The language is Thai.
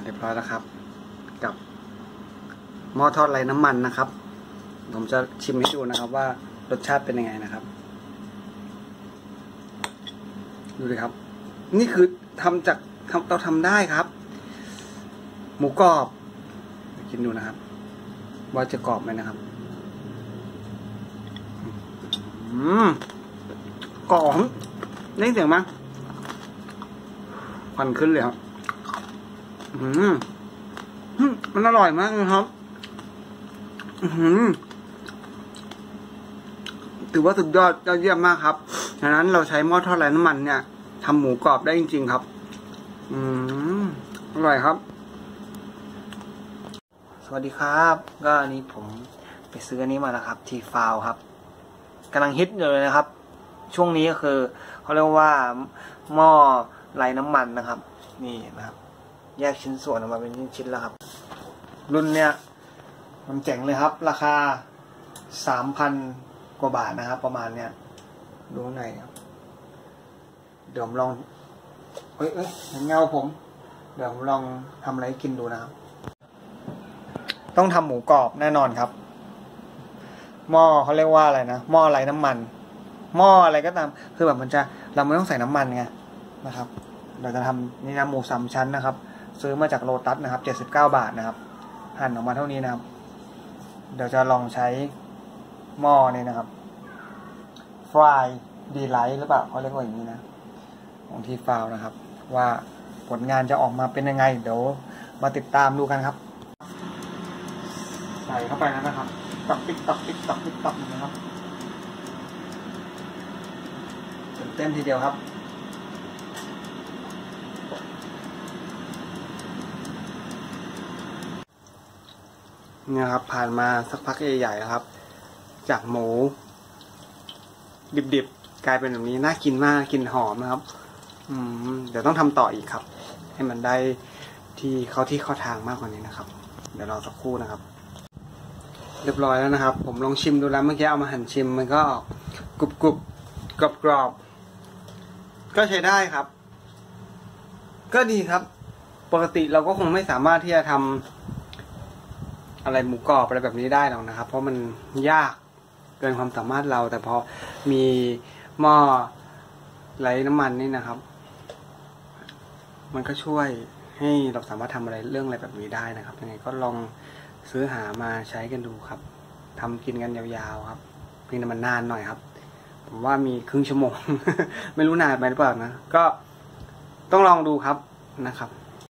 เรียบร้อยแล้วครับกับหม้อทอดไร้น้ำมันนะครับผมจะชิมให้ดูนะครับว่ารสชาติเป็นยังไงนะครับดูเลยครับนี่คือเราทำได้ครับหมูกรอบกินดูนะครับว่าจะกรอบไหมนะครับกรอบได้เสียงมั้ยควันขึ้นเลยครับมันอร่อยมากนะครับถือว่าสุดยอดเยี่ยมมากครับดังนั้นเราใช้หม้อทอดไร้น้ำมันเนี่ยทำหมูกรอบได้จริงๆครับอร่อยครับสวัสดีครับก็อันนี้ผมไปซื้ออันนี้มาแล้วครับทีฟาวครับกำลังฮิตเลยนะครับช่วงนี้ก็คือเขาเรียกว่าหม้อไร้น้ำมันนะครับนี่นะครับแยกชิ้นส่วนออกมาเป็นชิ้นๆแล้วครับรุ่นเนี้ยมันเจ๋งเลยครับราคา 3,000 กว่าบาทนะครับประมาณเนี้ยดูข้างในครับเดี๋ยวผมลองเงาผมเดี๋ยวผมลองทำอะไรกินดูนะครับต้องทำหมูกรอบแน่นอนครับหม้อเขาเรียกว่าอะไรนะหม้อไร้น้ำมันหม้ออะไรก็ตามคือแบบเราไม่ต้องใส่น้ำมันไงนะครับเราจะทำนี่นะหมู3 ชั้นนะครับซื้อมาจากโลตัสนะครับ79 บาทนะครับหั่นออกมาเท่านี้นะครับเดี๋ยวจะลองใช้หม้อนี่นะครับฟรายดีไลท์หรือเปล่าเขาเรียกว่าอย่างนี้นะของที่ฟาวนะครับว่าผลงานจะออกมาเป็นยังไงเดี๋ยวมาติดตามดูกันครับใส่เข้าไปนะครับตักติ๊กนะครับเต็มทีเดียวครับเนี่ยครับผ่านมาสักพักใหญ่ๆแล้วครับจากหมูดิบๆกลายเป็นแบบนี้น่ากินมากกินหอมนะครับเดี๋ยวต้องทำต่ออีกครับให้มันได้ที่เข้าทางมากกว่านี้นะครับเดี๋ยวรอสักครู่นะครับเรียบร้อยแล้วนะครับผมลองชิมดูแล้วเมื่อกี้เอามาหั่นชิมมันก็กรอบก็ใช้ได้ครับก็ดีครับปกติเราก็คงไม่สามารถที่จะทำอะไรหมูกรอบอะไรแบบนี้ได้หรอกนะครับเพราะมันยากเกินความสามารถเราแต่พอมีหม้อไร้น้ำมันนี่นะครับมันก็ช่วยให้เราสามารถทำอะไรเรื่องอะไรแบบนี้ได้นะครับยังไงก็ลองซื้อหามาใช้กันดูครับทำกินกันยาวๆครับเพียงแต่มันนานหน่อยครับผมว่ามีครึ่งชั่วโมง ไม่รู้นานไปหรือเปล่านะก็ต้องลองดูครับนะครับ